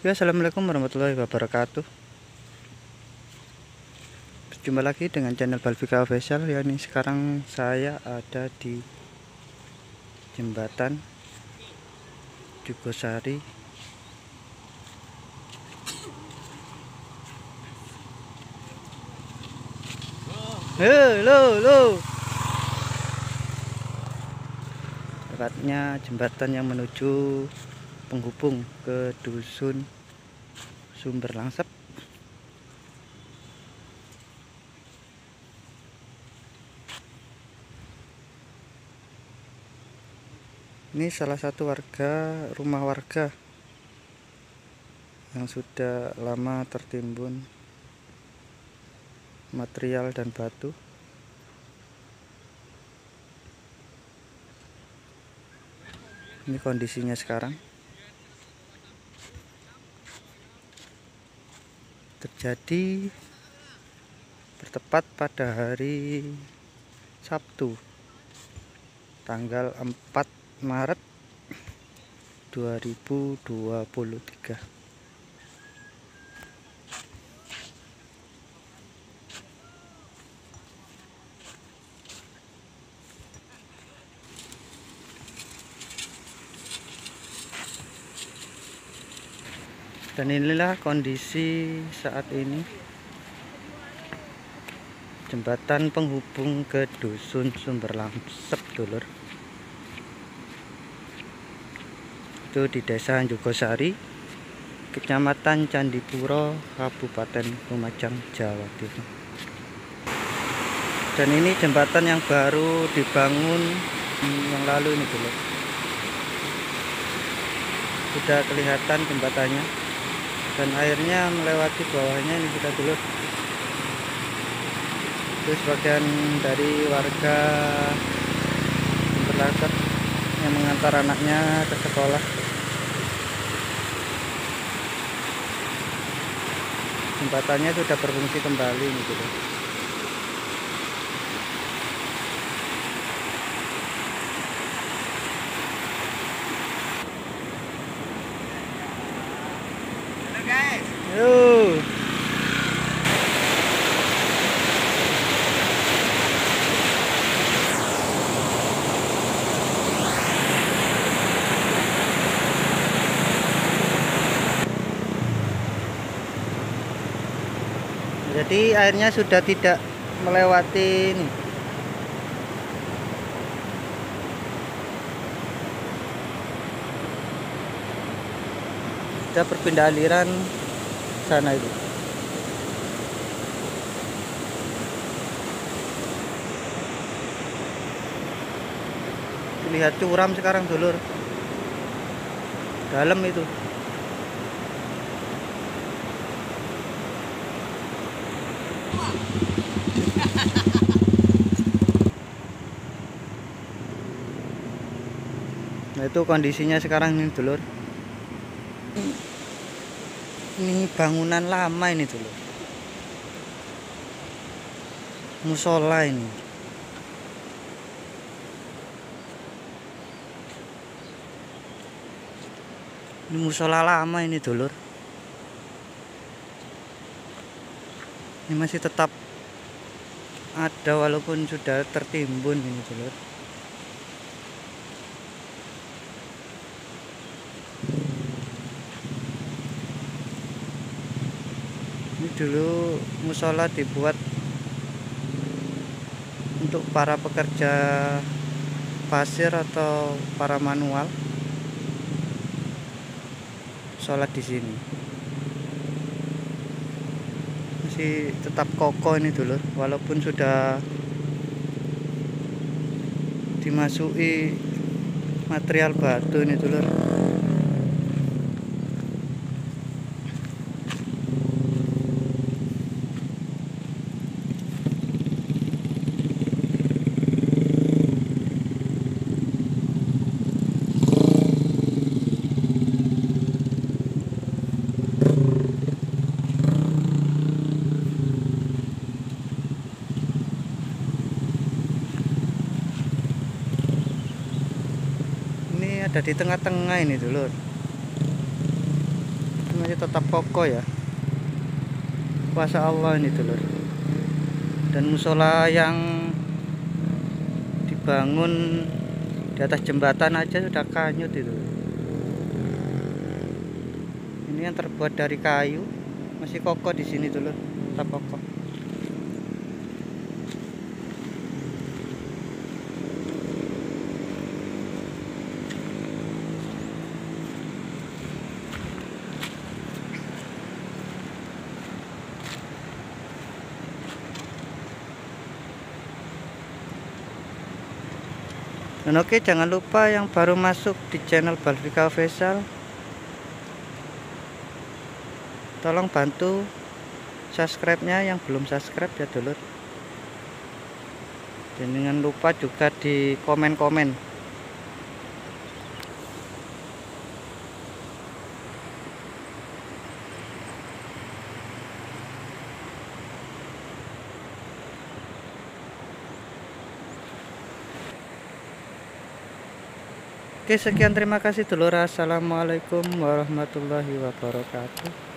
Ya, assalamualaikum warahmatullahi wabarakatuh. Jumpa lagi dengan channel Balvika Official. Ya, ini sekarang saya ada di jembatan Jugosari. Halo. Tepatnya jembatan yang menuju penghubung ke dusun Sumber Langsep. Ini salah satu rumah warga yang sudah lama tertimbun material dan batu. Ini kondisinya sekarang. Terjadi bertepat pada hari Sabtu tanggal 4 Maret 2023. Dan inilah kondisi saat ini jembatan penghubung ke dusun Sumber Langsep, dulur. Itu di Desa Jugosari, Kecamatan Candipuro, Kabupaten Lumajang, Jawa Timur. Dan ini jembatan yang baru dibangun yang lalu ini, dulur. Sudah kelihatan jembatannya dan airnya melewati bawahnya ini, sudah, dulur. Itu sebagian dari warga Sumber Langsep yang mengantar anaknya ke sekolah. Jembatannya sudah berfungsi kembali nih, dulur. Yo. Jadi airnya sudah tidak melewati ini. Sudah berpindah aliran sana itu. Lihat curam sekarang, dulur. Dalam itu. Nah, itu kondisinya sekarang ini, dulur. Ini bangunan lama ini, dulur. Musola ini. Ini musola lama ini, dulur. Ini masih tetap ada walaupun sudah tertimbun ini, dulur. Ini dulu musola dibuat untuk para pekerja pasir atau para manual sholat di sini. Masih tetap kokoh ini, dulur, walaupun sudah dimasuki material batu ini, dulur. Ada di tengah-tengah ini, dulur. masih tetap kokoh ya. Kuasa Allah ini dulur. Dan musola yang dibangun di atas jembatan aja sudah kanyut itu. Ini yang terbuat dari kayu, masih kokoh di sini dulur, tetap kokoh. Dan oke, jangan lupa yang baru masuk di channel Balvika Official, tolong bantu subscribe-nya yang belum subscribe ya dulur. Dan jangan lupa juga di komen-komen. Oke, sekian, terima kasih dulur. Assalamualaikum warahmatullahi wabarakatuh.